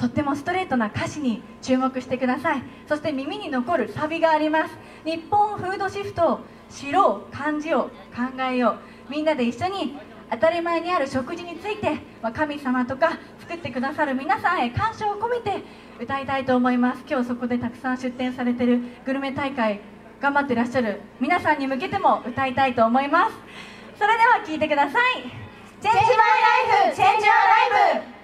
とってもストレートな歌詞に注目してください。そして耳に残るサビがあります。日本フードシフトを知ろう、感じよう、考えよう。みんなで一緒に当たり前にある食事について、神様とか作ってくださる皆さんへ感謝を込めて歌いたいと思います。今日そこでたくさん出展されているグルメ大会頑張ってらっしゃる皆さんに向けても歌いたいと思います。それでは聴いてください。チェンジマイライフ、チェンジアライブ。